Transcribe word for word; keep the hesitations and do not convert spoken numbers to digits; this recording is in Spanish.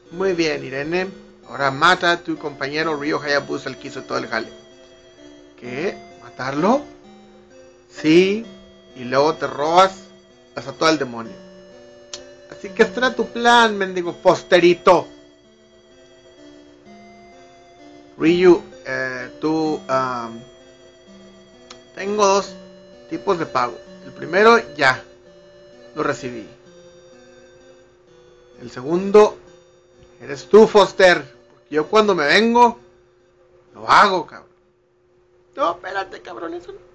Muy bien, Irene. Ahora mata a tu compañero Ryo Hayabusa, el que hizo todo el jale. ¿Qué? ¿Matarlo? Sí. Y luego te robas hasta todo el demonio. Así que este era tu plan, mendigo posterito. Ryu, eh, tú... Um, tengo dos tipos de pago. El primero, ya. Lo recibí. El segundo, eres tú, Foster. Porque yo cuando me vengo, lo hago, cabrón. No, espérate, cabrón, eso no.